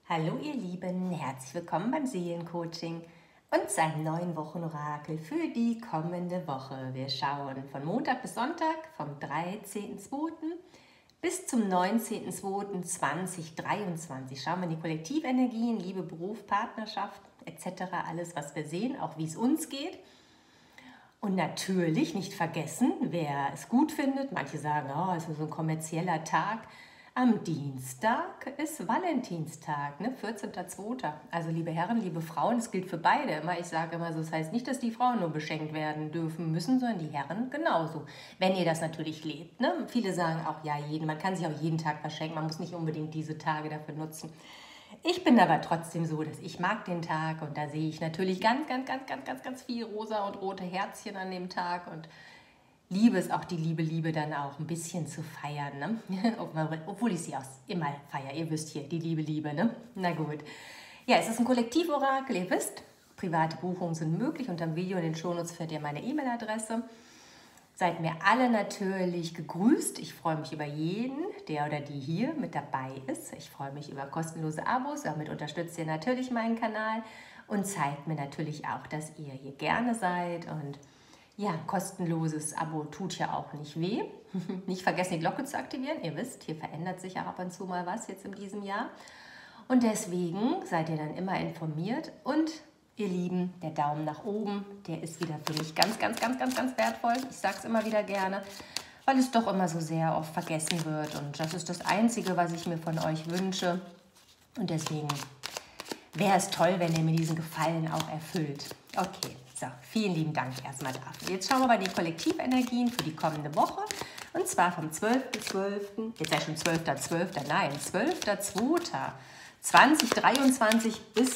Hallo ihr Lieben, herzlich willkommen beim Seelencoaching und zu einem neuen Wochenorakel für die kommende Woche. Wir schauen von Montag bis Sonntag, vom 13.02. bis zum 19.02.2023. Schauen wir in die Kollektivenergien, Liebe, Beruf, Partnerschaft etc. Alles, was wir sehen, auch wie es uns geht. Und natürlich nicht vergessen, wer es gut findet. Manche sagen, oh, es ist so ein kommerzieller Tag. Am Dienstag ist Valentinstag, ne? 14.02. Also liebe Herren, liebe Frauen, es gilt für beide immer. Ich sage immer so, das heißt nicht, dass die Frauen nur beschenkt werden dürfen müssen, sondern die Herren genauso. Wenn ihr das natürlich lebt. Ne? Viele sagen auch, ja, man kann sich auch jeden Tag verschenken, man muss nicht unbedingt diese Tage dafür nutzen. Ich bin aber trotzdem so, dass ich mag den Tag und da sehe ich natürlich ganz viel rosa und rote Herzchen an dem Tag und liebe es auch, die Liebe dann auch ein bisschen zu feiern, ne? Obwohl ich sie auch immer feiere. Ihr wisst hier, die Liebe, ne? Na gut. Ja, es ist ein Kollektivorakel, ihr wisst, private Buchungen sind möglich. Unter dem Video in den Shownotes findet ihr meine E-Mail-Adresse. Seid mir alle natürlich gegrüßt. Ich freue mich über jeden, der oder die hier mit dabei ist. Ich freue mich über kostenlose Abos. Damit unterstützt ihr natürlich meinen Kanal und zeigt mir natürlich auch, dass ihr hier gerne seid. Und ja, kostenloses Abo tut ja auch nicht weh. Nicht vergessen, die Glocke zu aktivieren. Ihr wisst, hier verändert sich ja ab und zu mal was jetzt in diesem Jahr. Und deswegen seid ihr dann immer informiert. Und ihr Lieben, der Daumen nach oben, der ist wieder für mich ganz wertvoll. Ich sage es immer wieder gerne, weil es doch immer so sehr oft vergessen wird. Und das ist das Einzige, was ich mir von euch wünsche. Und deswegen wäre es toll, wenn ihr mir diesen Gefallen auch erfüllt. Okay, so, vielen lieben Dank erstmal dafür. Jetzt schauen wir mal die Kollektivenergien für die kommende Woche. Und zwar vom 12.12., jetzt ja schon 12.12., nein, 12.02.2023 bis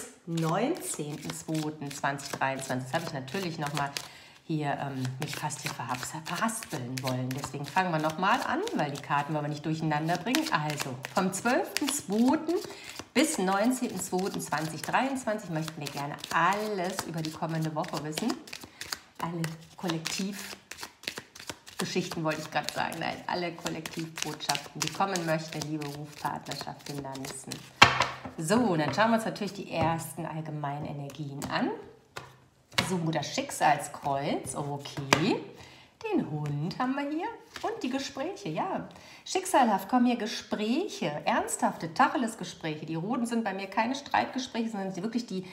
19.02.2023. Das habe ich natürlich nochmal hier mich fast hier verhaspeln wollen. Deswegen fangen wir nochmal an, weil die Karten wollen wir nicht durcheinander bringen. Also, vom 12.02. bis 19.02.2023 möchten wir gerne alles über die kommende Woche wissen. Alle Kollektivgeschichten wollte ich gerade sagen. Nein, alle Kollektivbotschaften, die kommen möchten, Liebe, Beruf, Partnerschaft, Finanzen. So, dann schauen wir uns natürlich die ersten allgemeinen Energien an. So, das Schicksalskreuz, okay. Den Hund haben wir hier und die Gespräche, ja. Schicksalhaft kommen hier Gespräche, ernsthafte Tacheles-Gespräche. Die roten sind bei mir keine Streitgespräche, sondern wirklich die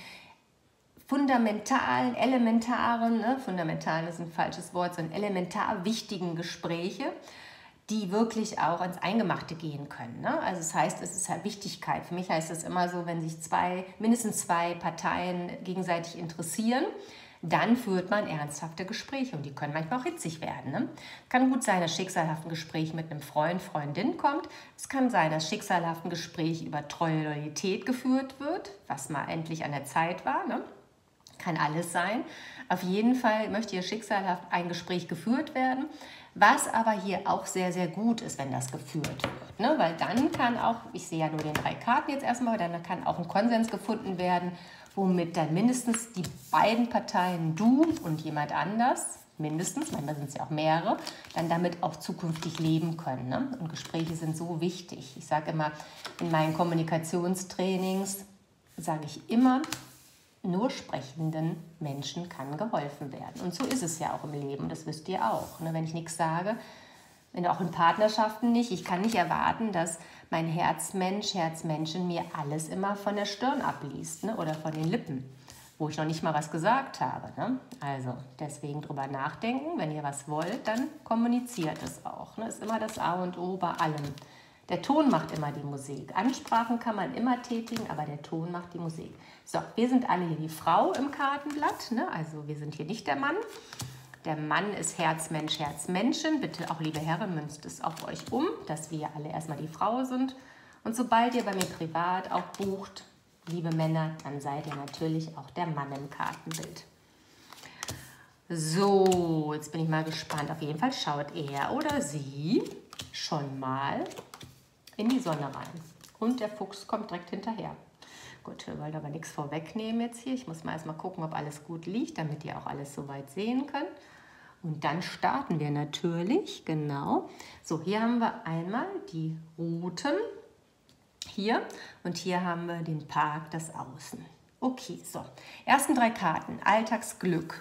fundamentalen, elementaren, ne? Fundamentalen ist ein falsches Wort, sondern elementar wichtigen Gespräche, die wirklich auch ans Eingemachte gehen können. Ne? Also das heißt, es ist halt Wichtigkeit. Für mich heißt es immer so, wenn sich mindestens zwei Parteien gegenseitig interessieren, dann führt man ernsthafte Gespräche und die können manchmal auch hitzig werden. Ne? Kann gut sein, dass schicksalhaft ein Gespräch mit einem Freund, Freundin kommt. Es kann sein, dass schicksalhaft ein Gespräch über treue Loyalität geführt wird, was mal endlich an der Zeit war. Ne? Kann alles sein. Auf jeden Fall möchte hier schicksalhaft ein Gespräch geführt werden, was aber hier auch sehr gut ist, wenn das geführt wird. Ne? Weil dann kann auch, ich sehe ja nur den 3 Karten jetzt erstmal, dann kann auch ein Konsens gefunden werden, womit dann mindestens die beiden Parteien, du und jemand anders, mindestens, manchmal sind es ja auch mehrere, dann damit auch zukünftig leben können. Ne? Und Gespräche sind so wichtig. Ich sage immer, in meinen Kommunikationstrainings sage ich immer, nur sprechenden Menschen kann geholfen werden. Und so ist es ja auch im Leben, das wisst ihr auch. Ne? Wenn ich nichts sage, auch in Partnerschaften nicht, ich kann nicht erwarten, dass mein Herzmenschen mir alles immer von der Stirn abliest, ne? Oder von den Lippen, wo ich noch nicht mal was gesagt habe. Ne? Also deswegen drüber nachdenken, wenn ihr was wollt, dann kommuniziert es auch. Ne? Ist immer das A und O bei allem. Der Ton macht immer die Musik. Ansprachen kann man immer tätigen, aber der Ton macht die Musik. So, wir sind alle hier die Frau im Kartenblatt, ne? Also wir sind hier nicht der Mann. Der Mann ist Herzmenschen. Bitte auch, liebe Herren, münzt es auf euch um, dass wir alle erstmal die Frau sind. Und sobald ihr bei mir privat auch bucht, liebe Männer, dann seid ihr natürlich auch der Mann im Kartenbild. So, jetzt bin ich mal gespannt. Auf jeden Fall schaut er oder sie schon mal in die Sonne rein. Und der Fuchs kommt direkt hinterher. Gut, wir wollen aber nichts vorwegnehmen jetzt hier. Ich muss mal erstmal gucken, ob alles gut liegt, damit ihr auch alles soweit sehen könnt. Und dann starten wir natürlich, genau. So, hier haben wir einmal die roten hier. Und hier haben wir den Park, das Außen. Okay, so. Ersten 3 Karten. Alltagsglück.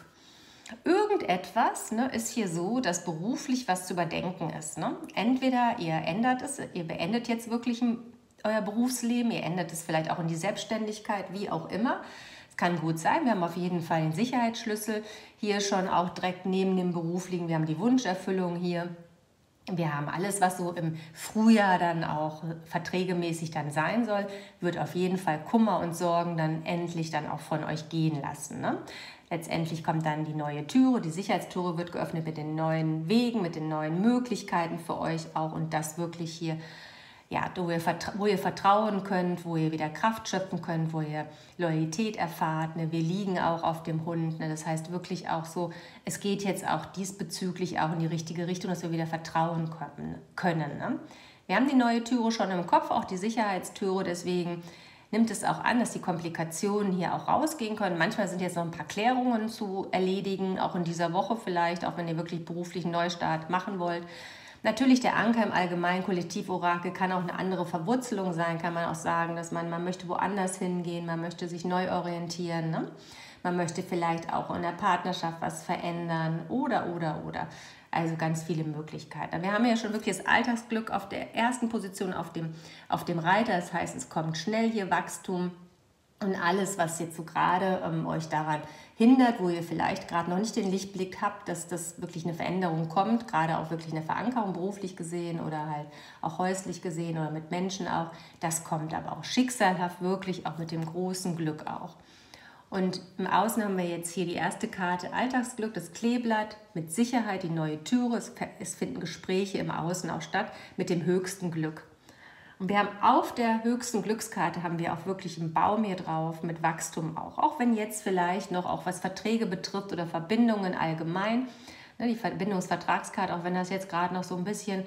Irgendetwas, ne, ist hier so, dass beruflich was zu überdenken ist. Ne? Entweder ihr ändert es, ihr beendet jetzt wirklich euer Berufsleben, ihr ändert es vielleicht auch in die Selbstständigkeit, wie auch immer. Es kann gut sein, wir haben auf jeden Fall den Sicherheitsschlüssel hier schon auch direkt neben dem Beruf liegen. Wir haben die Wunscherfüllung hier. Wir haben alles, was so im Frühjahr dann auch verträgemäßig dann sein soll, wird auf jeden Fall Kummer und Sorgen dann endlich dann auch von euch gehen lassen. Ne? Letztendlich kommt dann die neue Türe, die Sicherheitstüre wird geöffnet mit den neuen Wegen, mit den neuen Möglichkeiten für euch auch und das wirklich hier, ja, wo ihr vertrauen könnt, wo ihr wieder Kraft schöpfen könnt, wo ihr Loyalität erfahrt. Ne? Wir liegen auch auf dem Hund. Ne? Das heißt wirklich auch so, es geht jetzt auch diesbezüglich auch in die richtige Richtung, dass wir wieder vertrauen können. Ne? Wir haben die neue Türe schon im Kopf, auch die Sicherheitstüre, deswegen nimmt es auch an, dass die Komplikationen hier auch rausgehen können. Manchmal sind jetzt noch ein paar Klärungen zu erledigen, auch in dieser Woche vielleicht, auch wenn ihr wirklich beruflichen Neustart machen wollt. Natürlich der Anker im allgemeinen Kollektivorakel kann auch eine andere Verwurzelung sein, kann man auch sagen, dass man möchte woanders hingehen, man möchte sich neu orientieren, ne? Man möchte vielleicht auch in der Partnerschaft was verändern oder. Also ganz viele Möglichkeiten. Wir haben ja schon wirklich das Alltagsglück auf der ersten Position auf dem Reiter, das heißt, es kommt schnell hier Wachstum. Und alles, was jetzt so gerade euch daran hindert, wo ihr vielleicht gerade noch nicht den Lichtblick habt, dass das wirklich eine Veränderung kommt, gerade auch wirklich eine Verankerung beruflich gesehen oder halt auch häuslich gesehen oder mit Menschen auch, das kommt aber auch schicksalhaft wirklich auch mit dem großen Glück auch. Und im Außen haben wir jetzt hier die erste Karte Alltagsglück, das Kleeblatt, mit Sicherheit die neue Türe, es finden Gespräche im Außen auch statt mit dem höchsten Glück. Und wir haben auf der höchsten Glückskarte haben wir auch wirklich einen Baum hier drauf mit Wachstum auch. Auch wenn jetzt vielleicht noch auch was Verträge betrifft oder Verbindungen allgemein. Ne, die Verbindungsvertragskarte, auch wenn das jetzt gerade noch so ein bisschen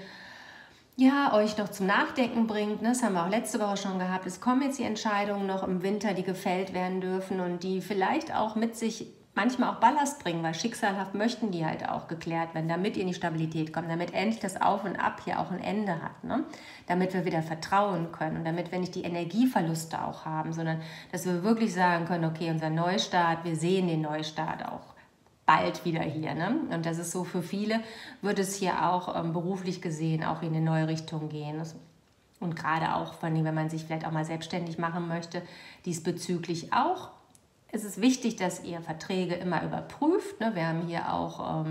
ja, euch noch zum Nachdenken bringt. Ne, das haben wir auch letzte Woche schon gehabt. Es kommen jetzt die Entscheidungen noch im Winter, die gefällt werden dürfen und die vielleicht auch mit sich manchmal auch Ballast bringen, weil schicksalhaft möchten die halt auch geklärt werden, damit ihr in die Stabilität kommt, damit endlich das Auf und Ab hier auch ein Ende hat, ne? Damit wir wieder vertrauen können und damit wir nicht die Energieverluste auch haben, sondern dass wir wirklich sagen können, okay, unser Neustart, wir sehen den Neustart auch bald wieder hier. Ne? Und das ist so, für viele wird es hier auch beruflich gesehen auch in eine neue Richtung gehen. Und gerade auch, vor allem, wenn man sich vielleicht auch mal selbstständig machen möchte, diesbezüglich auch. Es ist wichtig, dass ihr Verträge immer überprüft. Ne? Wir haben hier auch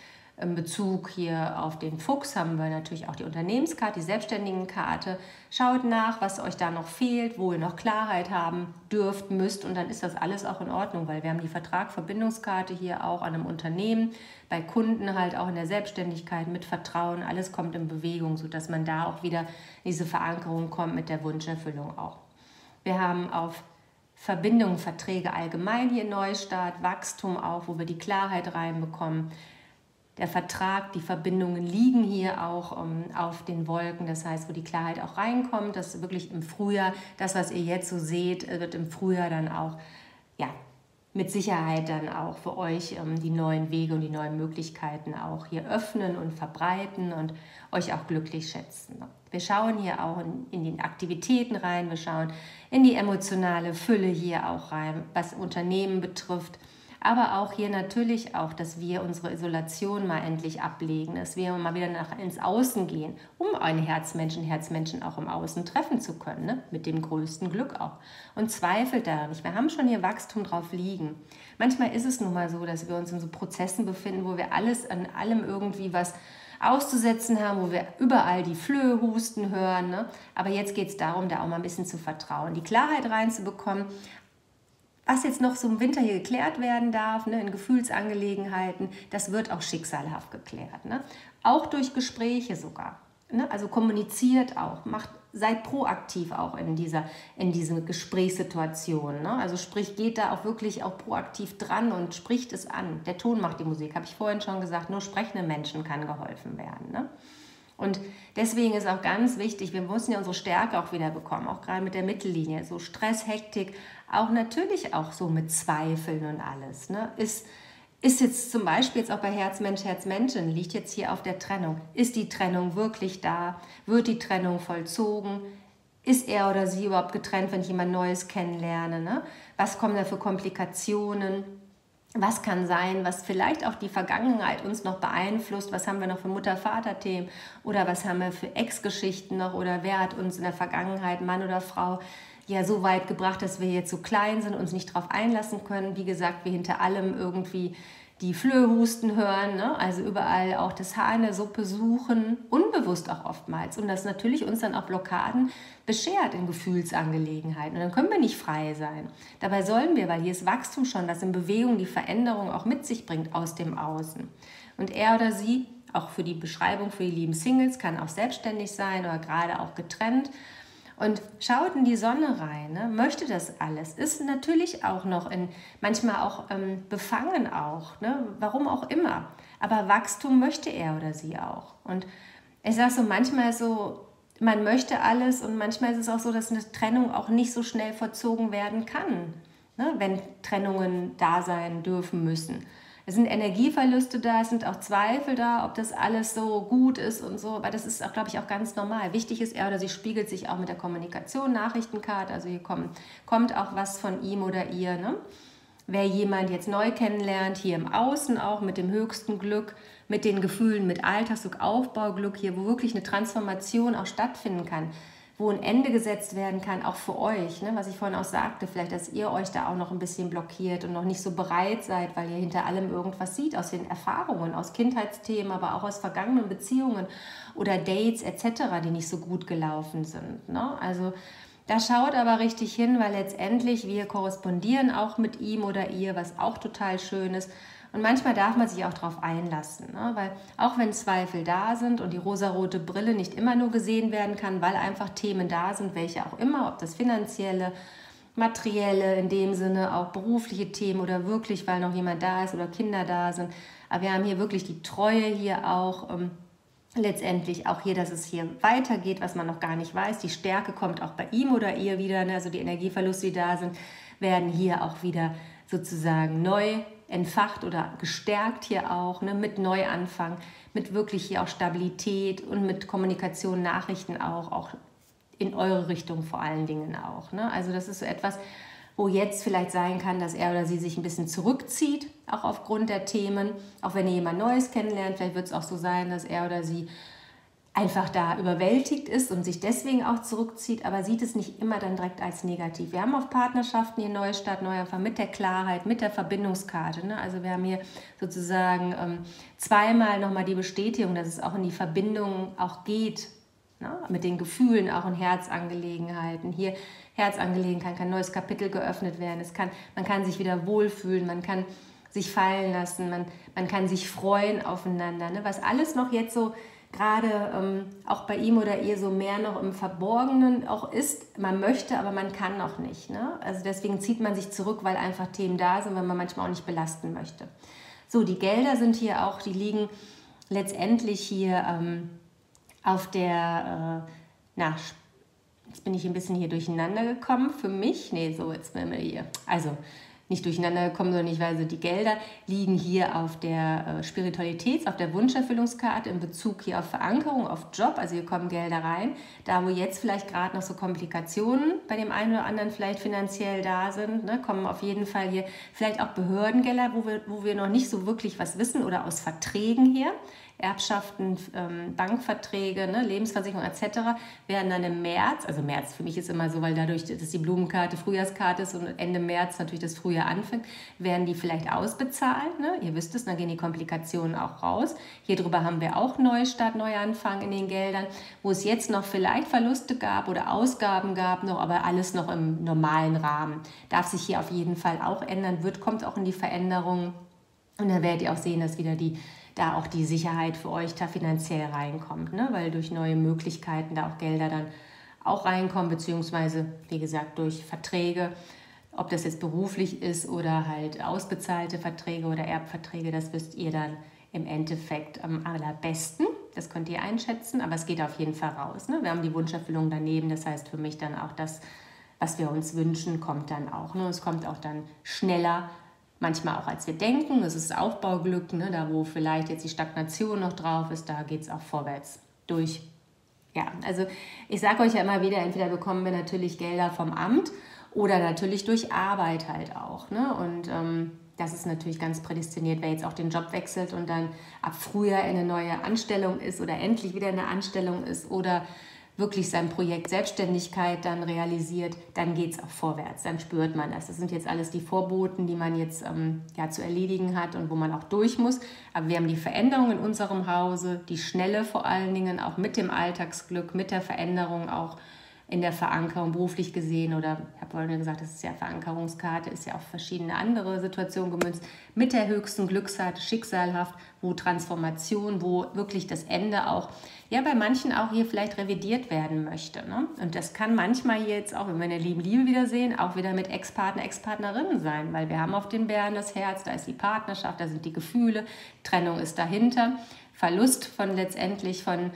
in Bezug hier auf den Fuchs, haben wir natürlich auch die Unternehmenskarte, die Selbstständigenkarte. Schaut nach, was euch da noch fehlt, wo ihr noch Klarheit haben dürft, müsst und dann ist das alles auch in Ordnung, weil wir haben die Verbindungskarte hier auch an einem Unternehmen, bei Kunden halt auch in der Selbstständigkeit mit Vertrauen. Alles kommt in Bewegung, sodass man da auch wieder in diese Verankerung kommt mit der Wunscherfüllung auch. Wir haben auf Verbindungen, Verträge allgemein hier Neustart, Wachstum auch, wo wir die Klarheit reinbekommen. Der Vertrag, die Verbindungen liegen hier auch auf den Wolken, das heißt, wo die Klarheit auch reinkommt, dass wirklich im Frühjahr, das, was ihr jetzt so seht, wird im Frühjahr dann auch, ja, mit Sicherheit dann auch für euch die neuen Wege und die neuen Möglichkeiten auch hier öffnen und verbreiten und euch auch glücklich schätzen. Wir schauen hier auch in die Aktivitäten rein, wir schauen in die emotionale Fülle hier auch rein, was Unternehmen betrifft, aber auch hier natürlich auch, dass wir unsere Isolation mal endlich ablegen, dass wir mal wieder ins Außen gehen, um einen Herzmenschen auch im Außen treffen zu können, ne? Mit dem größten Glück auch. Und zweifelt daran nicht. Wir haben schon hier Wachstum drauf liegen. Manchmal ist es nun mal so, dass wir uns in so Prozessen befinden, wo wir alles an allem irgendwie was auszusetzen haben, wo wir überall die Flöhe husten hören. Ne? Aber jetzt geht es darum, da auch mal ein bisschen zu vertrauen, die Klarheit reinzubekommen, was jetzt noch so im Winter hier geklärt werden darf, ne, in Gefühlsangelegenheiten, das wird auch schicksalhaft geklärt. Ne? Auch durch Gespräche sogar. Ne? Also kommuniziert auch, seid proaktiv auch in diese Gesprächssituation. Ne? Also sprich, geht da auch wirklich auch proaktiv dran und spricht es an. Der Ton macht die Musik, habe ich vorhin schon gesagt, nur sprechenden Menschen kann geholfen werden. Ne? Und deswegen ist auch ganz wichtig, wir müssen ja unsere Stärke auch wieder bekommen, auch gerade mit der Mittellinie, so Stress, Hektik, auch natürlich auch so mit Zweifeln und alles. Ne? Ist jetzt zum Beispiel jetzt auch bei Herzmensch, Herzmenschen, liegt jetzt hier auf der Trennung. Ist die Trennung wirklich da? Wird die Trennung vollzogen? Ist er oder sie überhaupt getrennt, wenn ich jemand Neues kennenlerne? Ne? Was kommen da für Komplikationen? Was kann sein, was vielleicht auch die Vergangenheit uns noch beeinflusst? Was haben wir noch für Mutter-Vater-Themen? Oder was haben wir für Ex-Geschichten noch? Oder wer hat uns in der Vergangenheit, Mann oder Frau, ja so weit gebracht, dass wir jetzt so klein sind, uns nicht darauf einlassen können? Wie gesagt, wir hinter allem irgendwie die Flöhe husten hören, ne? Also überall auch das Haar in der Suppe suchen, unbewusst auch oftmals. Und das natürlich uns dann auch Blockaden beschert in Gefühlsangelegenheiten. Und dann können wir nicht frei sein. Dabei sollen wir, weil hier ist Wachstum schon, das in Bewegung die Veränderung auch mit sich bringt aus dem Außen. Und er oder sie, auch für die Beschreibung für die lieben Singles, kann auch selbstständig sein oder gerade auch getrennt. Und schaut in die Sonne rein, ne? Möchte das alles, ist natürlich auch noch manchmal auch befangen auch, ne? Warum auch immer. Aber Wachstum möchte er oder sie auch. Und ich sage so, manchmal so, man möchte alles und manchmal ist es auch so, dass eine Trennung auch nicht so schnell vollzogen werden kann, ne? Wenn Trennungen da sein dürfen müssen. Es sind Energieverluste da, es sind auch Zweifel da, ob das alles so gut ist und so, aber das ist auch, glaube ich, auch ganz normal. Wichtig ist, er oder sie spiegelt sich auch mit der Kommunikation, Nachrichtenkarte, also hier kommt auch was von ihm oder ihr. Ne? Wer jemand jetzt neu kennenlernt, hier im Außen auch mit dem höchsten Glück, mit den Gefühlen, mit Alltagsglück, Aufbauglück, hier wo wirklich eine Transformation auch stattfinden kann, wo ein Ende gesetzt werden kann, auch für euch, ne? Was ich vorhin auch sagte, vielleicht, dass ihr euch da auch noch ein bisschen blockiert und noch nicht so bereit seid, weil ihr hinter allem irgendwas seht, aus den Erfahrungen, aus Kindheitsthemen, aber auch aus vergangenen Beziehungen oder Dates etc., die nicht so gut gelaufen sind. Ne? Also da schaut aber richtig hin, weil letztendlich wir korrespondieren auch mit ihm oder ihr, was auch total schön ist. Und manchmal darf man sich auch darauf einlassen, ne? Weil auch wenn Zweifel da sind und die rosarote Brille nicht immer nur gesehen werden kann, weil einfach Themen da sind, welche auch immer, ob das finanzielle, materielle, in dem Sinne auch berufliche Themen oder wirklich, weil noch jemand da ist oder Kinder da sind. Aber wir haben hier wirklich die Treue hier auch, letztendlich auch hier, dass es hier weitergeht, was man noch gar nicht weiß. Die Stärke kommt auch bei ihm oder ihr wieder, ne? Also die Energieverluste, die da sind, werden hier auch wieder sozusagen neu entfacht oder gestärkt hier auch, ne, mit Neuanfang, mit wirklich hier auch Stabilität und mit Kommunikation, Nachrichten auch in eure Richtung vor allen Dingen auch. Ne? Also das ist so etwas, wo jetzt vielleicht sein kann, dass er oder sie sich ein bisschen zurückzieht, auch aufgrund der Themen, auch wenn ihr jemand Neues kennenlernt, vielleicht wird es auch so sein, dass er oder sie einfach da überwältigt ist und sich deswegen auch zurückzieht, aber sieht es nicht immer dann direkt als negativ. Wir haben auf Partnerschaften hier Neustart, Neuanfang mit der Klarheit, mit der Verbindungskarte. Ne? Also wir haben hier sozusagen zweimal nochmal die Bestätigung, dass es auch in die Verbindung auch geht, ne? Mit den Gefühlen, auch in Herzangelegenheiten. Hier Herzangelegenheiten kann ein neues Kapitel geöffnet werden. Man kann sich wieder wohlfühlen, man kann sich fallen lassen, man kann sich freuen aufeinander. Ne? Was alles noch jetzt so gerade auch bei ihm oder ihr so mehr noch im Verborgenen auch ist, man möchte, aber man kann noch nicht. Ne? Also deswegen zieht man sich zurück, weil einfach Themen da sind, weil man manchmal auch nicht belasten möchte. So, die Gelder sind hier auch, die liegen letztendlich hier auf der, jetzt bin ich ein bisschen hier durcheinander gekommen für mich. Nee, so, jetzt sind wir hier. Also, nicht durcheinander gekommen, sondern ich weiß, die Gelder liegen hier auf der auf der Wunscherfüllungskarte in Bezug hier auf Verankerung, auf Job, also hier kommen Gelder rein, da wo jetzt vielleicht gerade noch so Komplikationen bei dem einen oder anderen vielleicht finanziell da sind, ne, kommen auf jeden Fall hier vielleicht auch Behördengelder, wo wir noch nicht so wirklich was wissen oder aus Verträgen her. Erbschaften, Bankverträge, ne, Lebensversicherung etc. werden dann im März, also März für mich ist immer so, weil dadurch, dass die Blumenkarte Frühjahrskarte ist und Ende März natürlich das Frühjahr anfängt, werden die vielleicht ausbezahlt. Ne? Ihr wisst es, dann gehen die Komplikationen auch raus. Hier drüber haben wir auch Neustart, Neuanfang in den Geldern, wo es jetzt noch vielleicht Verluste gab oder Ausgaben gab, noch, aber alles noch im normalen Rahmen. Darf sich hier auf jeden Fall auch ändern, kommt auch in die Veränderung. Und dann werdet ihr auch sehen, dass wieder da auch die Sicherheit für euch da finanziell reinkommt, ne? Weil durch neue Möglichkeiten da auch Gelder dann auch reinkommen, beziehungsweise, wie gesagt, durch Verträge, ob das jetzt beruflich ist oder halt ausbezahlte Verträge oder Erbverträge, das wisst ihr dann im Endeffekt am allerbesten. Das könnt ihr einschätzen, aber es geht auf jeden Fall raus. Ne? Wir haben die Wunscherfüllung daneben, das heißt für mich dann auch das, was wir uns wünschen, kommt dann auch. Ne? Es kommt auch dann schneller, manchmal auch als wir denken. Das ist Aufbauglück, ne? Da wo vielleicht jetzt die Stagnation noch drauf ist, da geht es auch vorwärts durch Ja, also ich sage euch ja immer wieder, entweder bekommen wir natürlich Gelder vom Amt oder natürlich durch Arbeit halt auch. Ne? Und das ist natürlich ganz prädestiniert, wer jetzt auch den Job wechselt und dann ab Frühjahr in eine neue Anstellung ist oder endlich wieder in eine Anstellung ist oder wirklich sein Projekt Selbstständigkeit dann realisiert, dann geht es auch vorwärts, dann spürt man das. Das sind jetzt alles die Vorboten, die man jetzt zu erledigen hat und wo man auch durch muss. Aber wir haben die Veränderung in unserem Hause, die Schnelle vor allen Dingen, auch mit dem Alltagsglück, mit der Veränderung auch in der Verankerung beruflich gesehen oder ich habe vorhin gesagt, das ist ja Verankerungskarte, ist ja auf verschiedene andere Situationen gemünzt, mit der höchsten Glückskarte, schicksalhaft, wo Transformation, wo wirklich das Ende auch, ja bei manchen auch hier vielleicht revidiert werden möchte. Ne? Und das kann manchmal jetzt auch, wenn wir eine Liebe wiedersehen, auch wieder mit Ex-Partner, Ex-Partnerinnen sein, weil wir haben auf den Bären das Herz, da ist die Partnerschaft, da sind die Gefühle, Trennung ist dahinter, Verlust von letztendlich von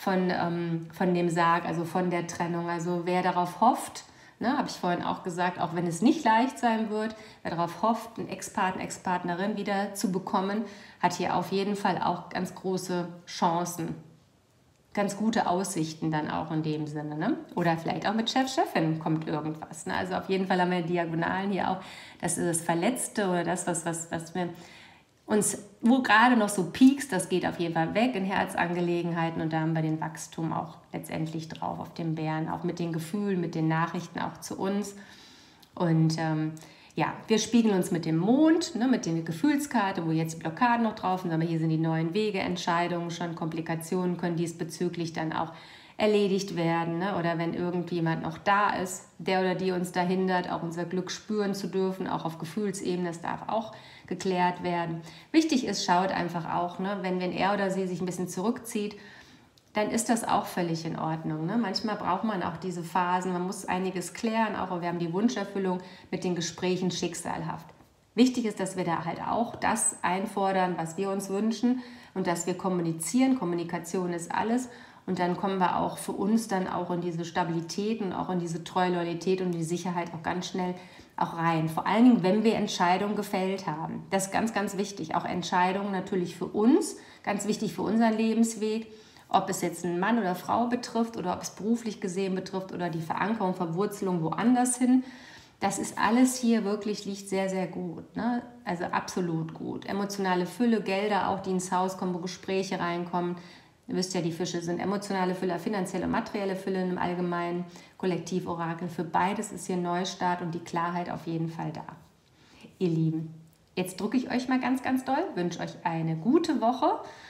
dem Sarg, also von der Trennung. Also wer darauf hofft, ne, habe ich vorhin auch gesagt, auch wenn es nicht leicht sein wird, wer darauf hofft, einen Ex-Partner, Ex-Partnerin wieder zu bekommen, hat hier auf jeden Fall auch ganz große Chancen, ganz gute Aussichten dann auch in dem Sinne. Ne? Oder vielleicht auch mit Chef, Chefin kommt irgendwas. Ne? Also auf jeden Fall haben wir Diagonalen hier auch, das ist das Verletzte oder das, was wir uns, wo gerade noch so piekst, das geht auf jeden Fall weg in Herzangelegenheiten und da haben wir den Wachstum auch letztendlich drauf auf dem Bären, auch mit den Gefühlen, mit den Nachrichten auch zu uns. Und wir spiegeln uns mit dem Mond, ne, mit der Gefühlskarte, wo jetzt Blockaden noch drauf sind, aber hier sind die neuen Wege, Entscheidungen schon, Komplikationen können diesbezüglich dann auch erledigt werden, ne? Oder wenn irgendjemand noch da ist, der oder die uns da hindert, auch unser Glück spüren zu dürfen, auch auf Gefühlsebene, das darf auch geklärt werden. Wichtig ist, schaut einfach auch, ne? Wenn er oder sie sich ein bisschen zurückzieht, dann ist das auch völlig in Ordnung. Ne? Manchmal braucht man auch diese Phasen, man muss einiges klären, auch wir haben die Wunscherfüllung mit den Gesprächen schicksalhaft. Wichtig ist, dass wir da halt auch das einfordern, was wir uns wünschen und dass wir kommunizieren. Kommunikation ist alles. Und dann kommen wir auch für uns dann auch in diese Stabilität und auch in diese Treue, Loyalität und die Sicherheit auch ganz schnell auch rein. Vor allen Dingen, wenn wir Entscheidungen gefällt haben. Das ist ganz, ganz wichtig. Auch Entscheidungen natürlich für uns, ganz wichtig für unseren Lebensweg. Ob es jetzt einen Mann oder Frau betrifft oder ob es beruflich gesehen betrifft oder die Verankerung, Verwurzelung woanders hin. Das ist alles hier wirklich, liegt sehr, sehr gut. Ne? Also absolut gut. Emotionale Fülle, Gelder auch, die ins Haus kommen, wo Gespräche reinkommen. Ihr wisst ja, die Fische sind emotionale Fülle, finanzielle, materielle Fülle im Allgemeinen, Kollektivorakel. Für beides ist hier Neustart und die Klarheit auf jeden Fall da. Ihr Lieben, jetzt drücke ich euch mal ganz, ganz doll, wünsche euch eine gute Woche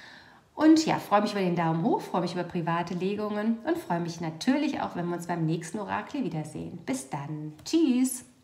und ja, freue mich über den Daumen hoch, freue mich über private Legungen und freue mich natürlich auch, wenn wir uns beim nächsten Orakel wiedersehen. Bis dann. Tschüss.